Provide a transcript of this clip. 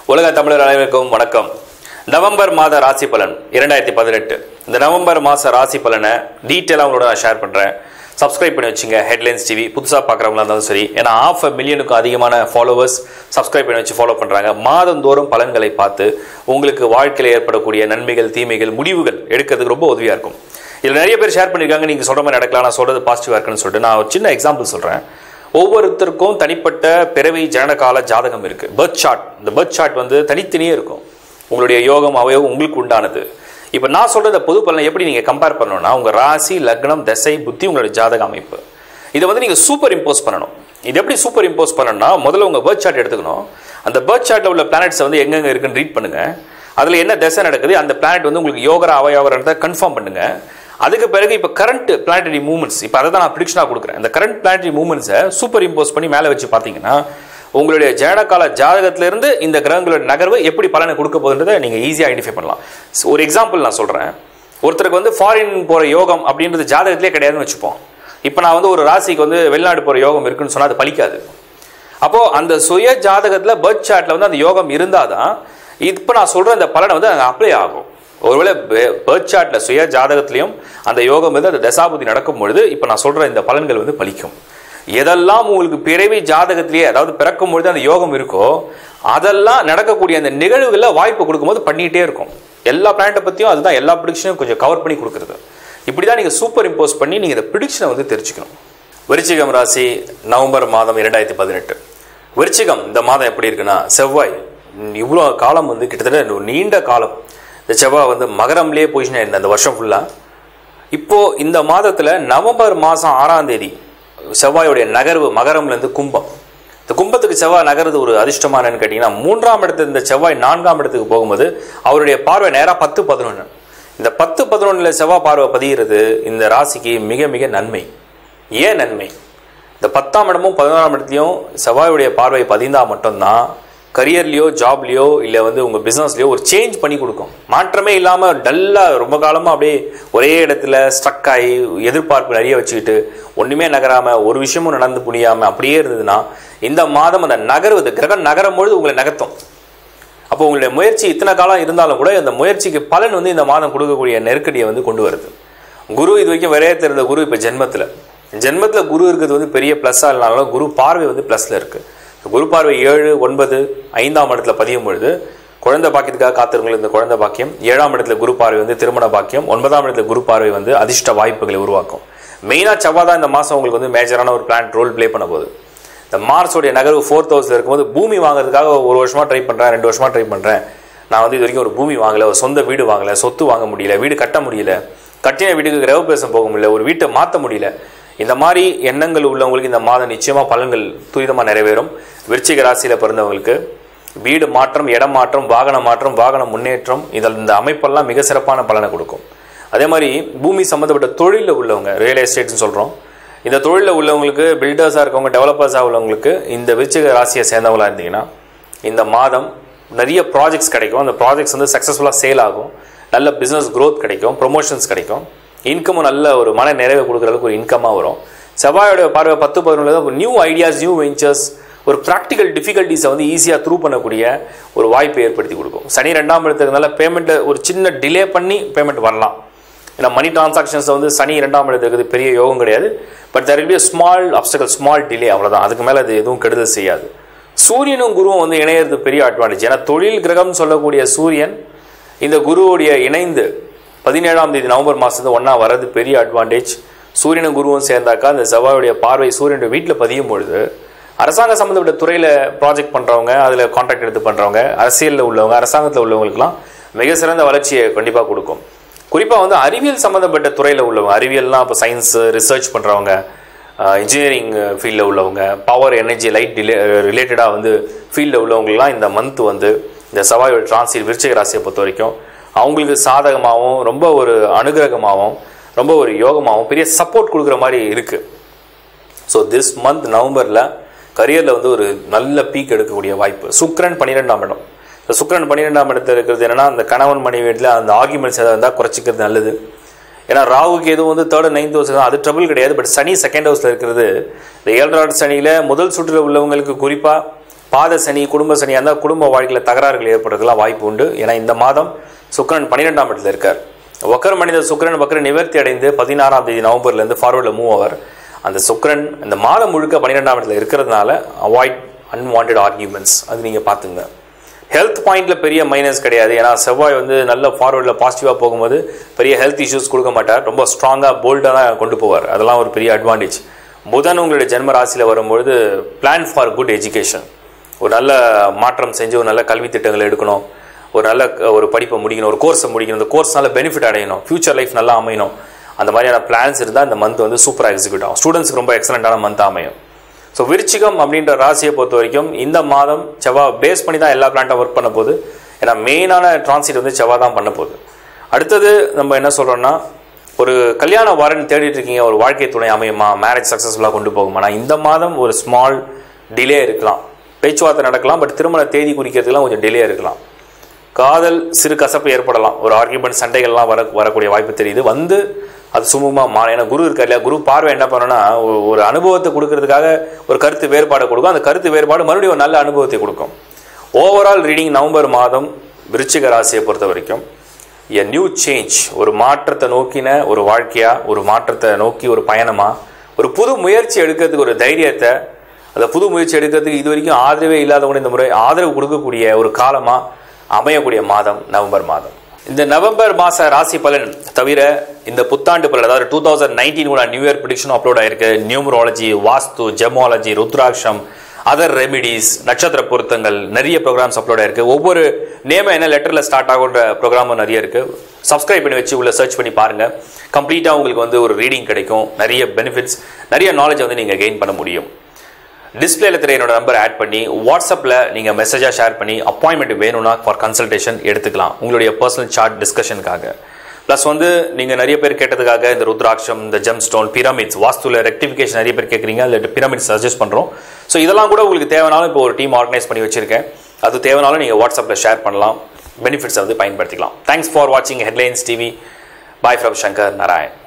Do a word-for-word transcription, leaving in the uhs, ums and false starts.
உலக தமிழர் அனைவருக்கும் வணக்கம். நவம்பர் மாத ராசி பலன் இரண்டாயிரத்தி பதினெட்டு. இந்த நவம்பர் மாத ராசி பலனை டீட்டெயிலாக உங்களோட நான் ஷேர் பண்ணுறேன். சப்ஸ்கிரைப் பண்ணி வச்சுங்க. ஹெட்லைன்ஸ் டிவி புதுசாக பார்க்குறவங்களா இருந்தாலும் சரி, ஏன்னா ஆஃப் அ மில்லியனுக்கும் அதிகமான ஃபாலோவர்ஸ் சப்ஸ்கிரைப் பண்ணி வச்சு ஃபாலோ பண்ணுறாங்க. மாதந்தோறும் பலன்களை பார்த்து உங்களுக்கு வாழ்க்கையில் ஏற்படக்கூடிய நன்மைகள், தீமைகள், முடிவுகள் எடுக்கிறதுக்கு ரொம்ப உதவியாக இருக்கும். இதில் நிறைய பேர் ஷேர் பண்ணியிருக்காங்க, நீங்கள் சொல்கிற மாதிரி நடக்கலாம், நான் சொல்கிறது பாசிட்டிவாக இருக்குன்னு சொல்லிட்டு நான் ஒரு சின்ன எக்ஸாம்பிள் சொல்கிறேன். ஒவ்வொருத்தருக்கும் தனிப்பட்ட பிறவி ஜனனகால ஜாதகம் இருக்குது, பர்த் சார்ட். இந்த பர்த் சார்ட் வந்து தனித்தனியே இருக்கும். உங்களுடைய யோகம் அவயவம் உங்களுக்கு உண்டானது. இப்போ நான் சொல்கிற பொது பலனை எப்படி நீங்கள் கம்பேர் பண்ணணும்னா, உங்கள் ராசி, லக்னம், தசை, புத்தி, உங்களுடைய ஜாதக அமைப்பு, இதை வந்து நீங்கள் சூப்பர் இம்போஸ் பண்ணணும். இது எப்படி சூப்பர் இம்போஸ் பண்ணணும்னா, முதல்ல உங்கள் பர்த் சார்ட் எடுத்துக்கணும். அந்த பர்த் சார்ட்டில் உள்ள பிளானட்ஸை வந்து எங்கெங்கே இருக்குன்னு ரீட் பண்ணுங்கள். அதில் என்ன தசை நடக்குது, அந்த பிளானட் வந்து உங்களுக்கு யோகரா அவயோகரத்தை கன்ஃபார்ம் பண்ணுங்கள். அதுக்கு பிறகு இப்போ கரண்ட் பிளானட்டரி மூவ்மெண்ட்ஸ், இப்போ அதை தான் நான் ப்ரிடிக்ஷனாக கொடுக்குறேன். இந்த கரண்ட் பிளானட்டரி மூவ்மெண்ட்ஸை சூப்பர் இம்போஸ் பண்ணி மேலே வச்சு பார்த்தீங்கன்னா, உங்களுடைய ஜனனகால ஜாதகத்திலிருந்து இந்த கிரகங்களோட நகர்வு எப்படி பலனை கொடுக்க போகுதுன்றதை நீங்கள் ஈஸியாக ஐடென்டிஃபை பண்ணலாம். ஒரு எக்ஸாம்பிள் நான் சொல்கிறேன். ஒருத்தருக்கு வந்து ஃபாரின் போகிற யோகம் அப்படின்றது ஜாதகத்திலே கிடையாதுன்னு வச்சுப்போம். இப்போ நான் வந்து ஒரு ராசிக்கு வந்து வெளிநாடு போகிற யோகம் இருக்குன்னு சொன்னால் அது பலிக்காது. அப்போது அந்த சுய ஜாதகத்தில் பர்த் சார்ட்டில் வந்து அந்த யோகம் இருந்தால் தான் இப்போ நான் சொல்கிற அந்த பலனை வந்து அங்கே அப்ளை ஆகும். ஒருவேளை பர்த் சார்ட்டில் சுய ஜாதகத்திலையும் அந்த யோகம் வந்து அந்த தசாபுதி நடக்கும் பொழுது இப்போ நான் சொல்கிற இந்த பலன்கள் வந்து பலிக்கும். எதெல்லாம் உங்களுக்கு பிறவி ஜாதகத்திலேயே, அதாவது பிறக்கும் பொழுது அந்த யோகம் இருக்கோ, அதெல்லாம் நடக்கக்கூடிய அந்த நிகழ்வுகளில் வாய்ப்பு கொடுக்கும்போது பண்ணிகிட்டே இருக்கும். எல்லா பிளானட்டை பற்றியும் அதுதான், எல்லா ப்ரிடிக்ஷனும் கொஞ்சம் கவர் பண்ணி கொடுக்குறது. இப்படி தான் நீங்கள் சூப்பர் இம்போஸ் பண்ணி நீங்கள் இந்த ப்ரிடிக்ஷனை வந்து தெரிஞ்சுக்கணும். விருச்சிகம் ராசி, நவம்பர் மாதம் இரண்டாயிரத்தி பதினெட்டு. விருச்சிகம் இந்த மாதம் எப்படி இருக்குன்னா, செவ்வாய் இவ்வளோ காலம் வந்து கிட்டத்தட்ட ஒரு நீண்ட காலம் இந்த செவ்வாய் வந்து மகரம்லேயே பொசிஷனாக இருந்தேன் அந்த வருஷம் ஃபுல்லாக. இப்போது இந்த மாதத்தில் நவம்பர் மாதம் ஆறாம் தேதி செவ்வாயுடைய நகர்வு மகரம்லேருந்து கும்பம். இந்த கும்பத்துக்கு செவ்வாய் நகர்றது ஒரு அதிர்ஷ்டமானன்னு கேட்டிங்கன்னா, மூன்றாம் இடத்துல இந்த செவ்வாய் நான்காம் இடத்துக்கு போகும்போது அவருடைய பார்வை நேராக பத்து பதினொன்று. இந்த பத்து பதினொன்றில் செவ்வாய் பார்வை பதிகிறது இந்த ராசிக்கு மிக மிக நன்மை. ஏன் நன்மை? இந்த பத்தாம் இடமும் பதினோராம் இடத்துலையும் செவ்வாயுடைய பார்வை பதிந்தால் மட்டும்தான் கரியர்லையோ, ஜாப்லையோ, இல்லை வந்து உங்கள் பிஸ்னஸ்லையோ ஒரு சேஞ்ச் பண்ணி கொடுக்கும். மாற்றமே இல்லாமல் டல்லாக ரொம்ப காலமாக அப்படியே ஒரே இடத்துல ஸ்ட்ரக் ஆகி எதிர்பார்ப்பு நிறைய வச்சுக்கிட்டு ஒன்றுமே நகராமல், ஒரு விஷயமும் நடந்து புரியாமல் அப்படியே இருந்ததுன்னா, இந்த மாதம் அந்த நகர்வது கிரகம் நகரும் பொழுது உங்களை நகர்த்தும். அப்போ உங்களுடைய முயற்சி இத்தனை காலம் இருந்தாலும் கூட அந்த முயற்சிக்கு பலன் வந்து இந்த மாதம் கொடுக்கக்கூடிய நெருக்கடியை வந்து கொண்டு வருது. குரு இது வரைக்கும் விரையத்தில் இருந்த குரு இப்போ ஜென்மத்தில் ஜென்மத்தில் குரு இருக்கிறது வந்து பெரிய ப்ளஸ்ஸாக இல்லைனாலும் குரு பார்வை வந்து ப்ளஸில் இருக்குது. குரு பார்வை ஏழு ஒன்பது ஐந்தாம் இடத்துல பதியும் பொழுது குழந்தை பாக்கியத்துக்காக காத்திருங்கள் இந்த குழந்தை பாக்கியம். ஏழாம் இடத்துல குரு பார்வை வந்து திருமண பாக்கியம். ஒன்பதாம் இடத்துல குரு பார்வை வந்து அதிர்ஷ்ட வாய்ப்புகளை உருவாக்கும். மெயினாக செவ்வாய் தான் இந்த மாதம் உங்களுக்கு வந்து மேஜரான ஒரு பிளான் ரோல் ப்ளே பண்ண போகுது. இந்த மார்ஸோடைய நகர்வு ஃபோர்த் ஹவுஸில் இருக்கும்போது பூமி வாங்குறதுக்காக ஒரு வருஷமாக ட்ரை பண்ணுறேன், ரெண்டு வருஷமாக ட்ரை பண்ணுறேன், நான் வந்து இது வரைக்கும் ஒரு பூமி வாங்கலை, ஒரு சொந்த வீடு வாங்கலை, சொத்து வாங்க முடியல, வீடு கட்ட முடியல, கட்டின வீட்டுக்கு கிரகப்பிரவேசம் போக முடியல, ஒரு வீட்டை மாற்ற முடியல, இந்த மாதிரி எண்ணங்கள் உள்ளவங்களுக்கு இந்த மாதம் நிச்சயமாக பலன்கள் துரிதமாக நிறைவேறும். விருச்சிக ராசியில் பிறந்தவங்களுக்கு வீடு மாற்றம், இடம் மாற்றம், வாகன மாற்றம், வாகன முன்னேற்றம், இதில் இந்த அமைப்பெல்லாம் மிக சிறப்பான பலனை கொடுக்கும். அதே மாதிரி பூமி சம்மந்தப்பட்ட தொழிலில் உள்ளவங்க, ரியல் எஸ்டேட்னு சொல்கிறோம், இந்த தொழிலில் உள்ளவங்களுக்கு, பில்டர்ஸாக இருக்கவங்க, டெவலப்பர்ஸாக உள்ளவங்களுக்கு, இந்த விருச்சிக ராசியை சேர்ந்தவங்களாக இருந்தீங்கன்னா இந்த மாதம் நிறைய ப்ராஜெக்ட்ஸ் கிடைக்கும். அந்த ப்ராஜெக்ட்ஸ் வந்து சக்ஸஸ்ஃபுல்லாக சேல் ஆகும், நல்ல பிஸ்னஸ் க்ரோத் கிடைக்கும், ப்ரொமோஷன்ஸ் கிடைக்கும், இன்கமும் நல்ல ஒரு மன நிறைவை கொடுக்குற அளவுக்கு ஒரு இன்கமாக வரும். செவ்வாயோட பார்வை பத்து பதினொன்று தான் நியூ ஐடியாஸ், நியூ வெஞ்சர்ஸ், ஒரு ப்ராக்டிக்கல் டிஃபிகல்ட்டிஸை வந்து ஈஸியாக த்ரூ பண்ணக்கூடிய ஒரு வாய்ப்பை ஏற்படுத்தி கொடுக்கும். சனி ரெண்டாம் இடத்துக்குனால பேமெண்ட்டை ஒரு சின்ன டிலே பண்ணி பேமெண்ட் வரலாம். ஏன்னா மணி டிரான்சாக்ஷன்ஸை வந்து சனி ரெண்டாம் இடத்துக்கு பெரிய யோகம் கிடையாது. But there will be small obstacle, small delay, அவ்வளோதான். அதுக்கு மேலே அது எதுவும் கெடுதல் செய்யாது. சூரியனும் குருவும் வந்து இணையிறது பெரிய அட்வான்டேஜ். ஏன்னா தொழில் கிரகம்னு சொல்லக்கூடிய சூரியன் இந்த குருவுடைய இணைந்து பதினேழாம் தேதி நவம்பர் மாதத்து ஒன்றா வர்றது பெரிய அட்வான்டேஜ். சூரியனும் குருவும் சேர்ந்தாக்கா அந்த செவ்வாயுடைய பார்வை சூரியனுடைய வீட்டில் பதியும் பொழுது அரசாங்க சம்மந்தப்பட்ட துறையில் ப்ராஜெக்ட் பண்ணுறவங்க, அதில் கான்ட்ராக்ட் எடுத்து பண்ணுறவங்க, அரசியலில் உள்ளவங்க, அரசாங்கத்தில் உள்ளவங்களுக்குலாம் மிக சிறந்த வளர்ச்சியை கண்டிப்பாக கொடுக்கும். குறிப்பாக வந்து அறிவியல் சம்மந்தப்பட்ட துறையில் உள்ளவங்க, அறிவியல்லாம் இப்போ சயின்ஸு ரிசர்ச் பண்ணுறவங்க, இன்ஜினியரிங் ஃபீல்டில் உள்ளவங்க, பவர் எனர்ஜி லைட் டிலே ரிலேட்டடாக வந்து ஃபீல்டில் உள்ளவங்கலாம் இந்த மந்த் வந்து இந்த செவ்வாயோட டிரான்சிட் விருச்சிக ராசியை பொறுத்த வரைக்கும் அவங்களுக்கு சாதகமாகவும், ரொம்ப ஒரு அனுகிரகமாகவும், ரொம்ப ஒரு யோகமாகவும், பெரிய சப்போர்ட் கொடுக்குற மாதிரி இருக்குது. ஸோ திஸ் மந்த் நவம்பரில் கரியரில் வந்து ஒரு நல்ல பீக் எடுக்கக்கூடிய வாய்ப்பு. சுக்கிரன் பன்னிரெண்டாம் இடம். இந்த சுக்கிரன் பன்னிரெண்டாம் இடத்துல இருக்கிறது என்னென்னா, அந்த கணவன் மனைவி வீட்டில் அந்த ஆர்கியூமெண்ட்ஸ் எதாவது இருந்தால் குறைச்சிக்கிறது நல்லது. ஏன்னா ராகுக்கு எதுவும் வந்து தேர்ட் நைன்த் ஹவுஸ் தான், அது ட்ரபிள் கிடையாது. பட் சனி செகண்ட் ஹவுஸில் இருக்கிறது, இந்த ஏழரை சனியில் முதல் சுற்றில் உள்ளவங்களுக்கு குறிப்பாக பாத சனி குடும்ப சனியாக இருந்தால் குடும்ப வாழ்க்கையில் தகராறுகள் ஏற்படுறதுலாம் வாய்ப்பு உண்டு. ஏன்னா இந்த மாதம் சுக்கிரன் பன்னிரெண்டாம் இடத்துல இருக்கார். வக்கர மனித சுக்கிரன் வக்கர நிவர்த்தி அடைந்து பதினாறாம் தேதி நவம்பர்லேருந்து ஃபார்வர்டில் மூவ் ஆவார். அந்த சுக்கிரன் இந்த மாதம் முழுக்க பன்னிரெண்டாம் இடத்துல இருக்கிறதுனால அவாய்ட் அன்வான்ட் ஆர்கியூமெண்ட்ஸ், அது நீங்கள் பார்த்துங்க. ஹெல்த் பாயிண்டில் பெரிய மைனஸ் கிடையாது. ஏன்னா செவ்வாய் வந்து நல்ல ஃபார்வர்டில் பாசிட்டிவாக போகும்போது பெரிய ஹெல்த் இஷ்யூஸ் கொடுக்க மாட்டார். ரொம்ப ஸ்ட்ராங்காக போல்டாக தான் கொண்டு போவார். அதெல்லாம் ஒரு பெரிய அட்வான்டேஜ். புதன் உங்களுடைய ஜென்ம ராசியில் வரும்பொழுது பிளான் ஃபார் குட் எஜுகேஷன், ஒரு நல்ல மாற்றம் செஞ்சு ஒரு நல்ல கல்வி திட்டங்கள் எடுக்கணும், ஒரு நல்ல ஒரு படிப்பை முடிக்கணும், ஒரு கோர்ஸை முடிக்கணும், அந்த கோர்ஸ்னால பெனிஃபிட் அடையணும், ஃபியூச்சர் லைஃப் நல்லா அமையணும், அந்த மாதிரியான பிளான்ஸ் இருந்தால் இந்த மந்த் வந்து சூப்பராக எக்ஸிக்யூட் ஆகும். ஸ்டூடெண்ட்ஸ்க்கு ரொம்ப எக்ஸலண்ட்டான மந்த் அமையும். ஸோ விருச்சிகம் அப்படின்ற ராசியை பொறுத்த வரைக்கும் இந்த மாதம் செவ்வாய் பேஸ் பண்ணி தான் எல்லா பிளான்ட்டும் ஒர்க் பண்ண போகுது. ஏன்னா மெயினான டிரான்சிட் வந்து செவ்வாய் தான் பண்ண போகுது. அடுத்தது நம்ம என்ன சொல்கிறோம்னா, ஒரு கல்யாண வாரன் தேடிட்டு இருக்கீங்க, ஒரு வாழ்க்கை துணை அமையுமா, மேரேஜ் சக்ஸஸ்ஃபுல்லாக கொண்டு போகுமானா, இந்த மாதம் ஒரு ஸ்மால் டிலே இருக்கலாம். பேச்சுவார்த்தை நடக்கலாம், பட் திருமண தேதி குறிக்கிறதுலாம் கொஞ்சம் டிலே இருக்கலாம். காதல் சிறு கசப்பு ஏற்படலாம், ஒரு ஆர்கியூமெண்ட் சண்டைகள்லாம் வர வரக்கூடிய வாய்ப்பு தெரியுது. வந்து அது சுமூகமாக மா ஏன்னா குரு இருக்கா இல்லையா, குரு பார்வை என்ன பண்ணோன்னா ஒரு அனுபவத்தை கொடுக்கறதுக்காக ஒரு கருத்து வேறுபாடு கொடுக்கும். அந்த கருத்து வேறுபாடு மறுபடியும் ஒரு நல்ல அனுபவத்தை கொடுக்கும். ஓவரால் ரீடிங் நவம்பர் மாதம் விருச்சிக ராசியை பொறுத்த வரைக்கும் எ நியூ சேஞ்ச், ஒரு மாற்றத்தை நோக்கின ஒரு வாழ்க்கையாக, ஒரு மாற்றத்தை நோக்கி ஒரு பயணமாக, ஒரு புது முயற்சி எடுக்கிறதுக்கு ஒரு தைரியத்தை, அந்த புது முயற்சி எடுக்கிறதுக்கு இது வரைக்கும் ஆதரவே இல்லாதவங்க இந்த முறை ஆதரவு கொடுக்கக்கூடிய ஒரு காலமாக அமையக்கூடிய மாதம் நவம்பர் மாதம். இந்த நவம்பர் மாத ராசி பலன் தவிர இந்த புத்தாண்டு பலன், அதாவது டூ தௌசண்ட் நைன்டீன் கூட நியூ இயர் ப்ரிடிக்ஷன் அப்லோட் ஆயிருக்கு. நியூமராலஜி, வாஸ்து, ஜெமாலஜி, ருத்ராட்சம், அதர் ரெமிடிஸ், நட்சத்திர பொருத்தங்கள், நிறைய ப்ரோக்ராம்ஸ் அப்லோட் ஆயிருக்கு. ஒவ்வொரு நேம என்ன லெட்டரில் ஸ்டார்ட் ஆகுன்ற ப்ரோக்ராமும் நிறைய இருக்கு. சப்ஸ்கிரைப் பண்ணி வச்சு உள்ள சர்ச் பண்ணி பாருங்க. கம்ப்ளீட்டாக உங்களுக்கு வந்து ஒரு ரீடிங் கிடைக்கும், நிறைய பெனிஃபிட்ஸ், நிறைய நாலேஜ் வந்து நீங்கள் கெயின் பண்ண முடியும். டிஸ்பிளேல தெரிய என்னோட நம்பர் ஆட் பண்ணி வாட்ஸ்அப்பில் நீங்கள் மெசேஜாக ஷேர் பண்ணி அப்பாயின்மெண்ட் வேணும்னா ஃபார் கன்சல்டேஷன் எடுத்துக்கலாம், உங்களுடைய பர்சனல் சார்ட் டிஸ்கஷனுக்காக. ப்ளஸ் வந்து நீங்கள் நிறைய பேர் கேட்டதுக்காக இந்த ருத்ராட்சம், இந்த ஜெம் ஸ்டோன், பிரமிட்ஸ், வாஸ்துல ரெக்டிஃபிகேஷன் நிறைய பேர் கேட்குறீங்க, அதில் பிரமிட்ஸ் சஜஸ்ட் பண்ணுறோம். ஸோ இதெல்லாம் கூட உங்களுக்கு தேவைனாலும் இப்போ ஒரு டீம் ஆர்கனைஸ் பண்ணி வச்சிருக்கேன், அது தேவைனாலும் நீங்கள் வாட்ஸ்அப்பில் ஷேர் பண்ணலாம், பெனிஃபிட்ஸை வந்து பயன்படுத்திக்கலாம். தேங்க்ஸ் ஃபார் வாட்சிங் Headlines TV. Bye from Shankar Narayan.